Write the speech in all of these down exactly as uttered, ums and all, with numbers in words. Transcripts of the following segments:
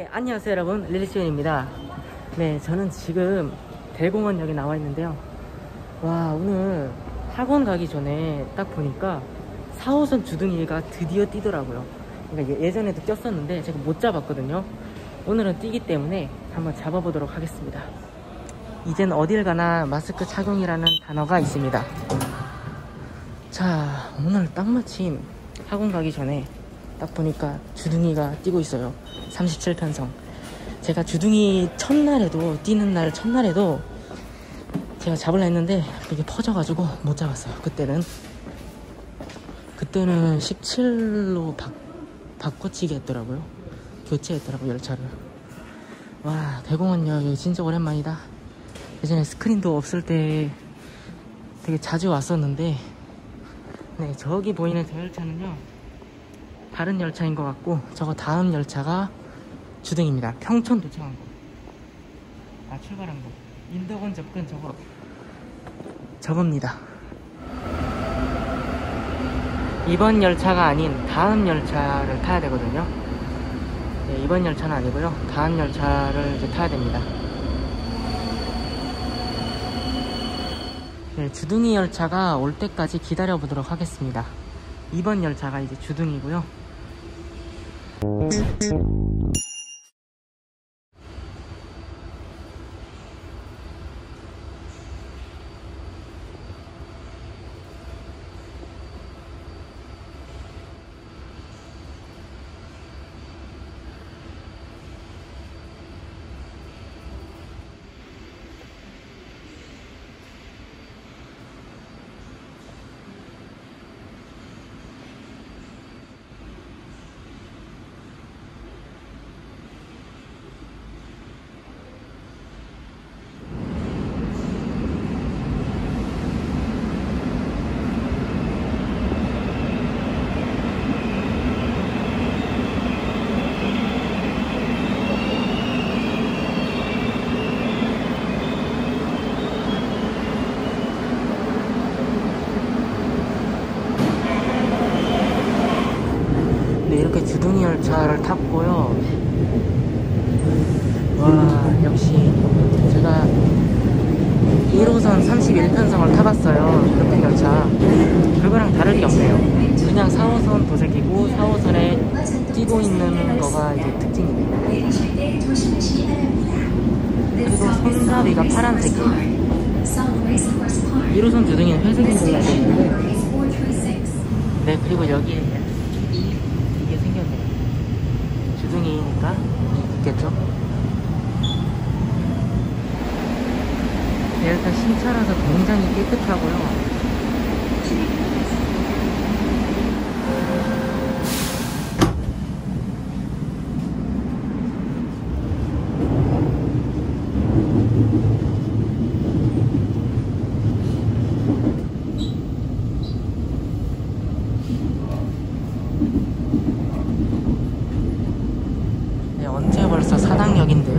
네, 안녕하세요 여러분, 릴리시온입니다. 네, 저는 지금 대공원역에 나와 있는데요. 와, 오늘 학원 가기 전에 딱 보니까 사 호선 주둥이가 드디어 뛰더라고요. 그러니까 예전에도 뛰었었는데 제가 못 잡았거든요. 오늘은 뛰기 때문에 한번 잡아보도록 하겠습니다. 이젠 어딜 가나 마스크 착용이라는 단어가 있습니다. 자, 오늘 딱 마침 학원 가기 전에 딱 보니까 주둥이가 뛰고 있어요. 삼십칠 편성. 제가 주둥이 첫날에도, 뛰는 날 첫날에도 제가 잡으려 했는데 이게 퍼져가지고 못 잡았어요. 그때는 그때는 십칠로 바, 바꿔치기 했더라고요. 교체했더라고요, 열차를. 와, 대공원역 진짜 오랜만이다. 예전에 스크린도 없을 때 되게 자주 왔었는데, 네, 저기 보이는 저 열차는요 다른 열차인 것 같고, 저거 다음 열차가 주둥입니다. 평촌 도착한 거. 아, 출발한 거. 인덕원 접근 저거. 저겁니다. 이번 열차가 아닌 다음 열차를 타야 되거든요. 네, 이번 열차는 아니고요. 다음 열차를 이제 타야 됩니다. 네, 주둥이 열차가 올 때까지 기다려 보도록 하겠습니다. 이번 열차가 이제 주둥이고요. 이렇게 주둥이 열차를 탔고요. 와, 역시 제가 일 호선 삼십일 편성을 타봤어요. 그런 열차. 그거랑 다를 게 없네요. 그냥 사 호선 도색이고 사 호선에 뛰고 있는 거가 이제 특징이네요. 그리고 손잡이가 파란색이에요. 일 호선 주둥이는 회색인 걸로 알고 있는데, 네, 그리고 여기에 이게 생겼네요. 주둥이니까 있겠죠? 네, 일단 신차라서 굉장히 깨끗하고요. 언제 벌써 사당역인데요.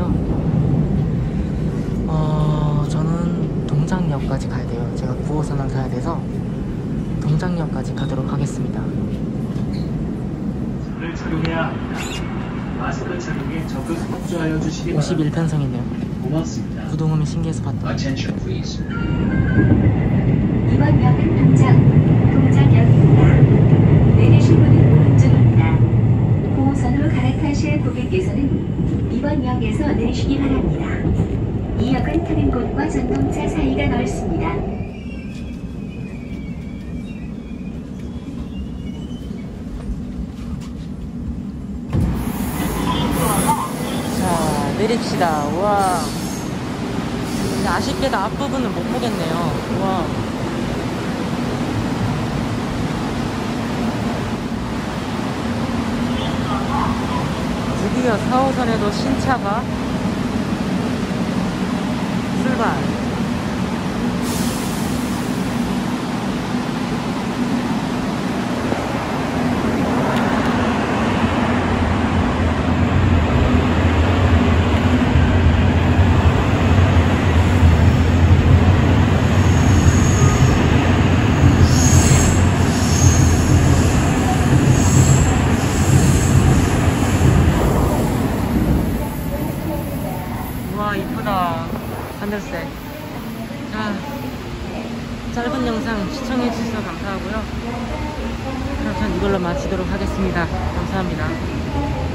어, 저는 동작역까지 가야 돼요. 제가 구 호선을 가야 돼서 동작역까지 가도록 하겠습니다. 마스크를 착용해야 합니다. 마스크 착용에 적극 협조하여 주시기 바랍니다. 오십일 편성이네요. 고맙습니다. 구동음이 신기해서 봤다. Attention please. 이번 역은 동작, 동작역입니다. 내리실 문은 오른쪽입니다. 구 호선으로 갈아타실 고객께서는 이번 역에서 내리시기 바랍니다. 이 역은 타는 곳과 전동차 사이가 넓습니다. 자, 내립시다. 우와. 근데 아쉽게도 앞부분은 못 보겠네요. 우와. 드디어 사 호선에도 신차가 출발. 하늘색. 자, 짧은 영상 시청해주셔서 감사하고요. 그럼 전 이걸로 마치도록 하겠습니다. 감사합니다.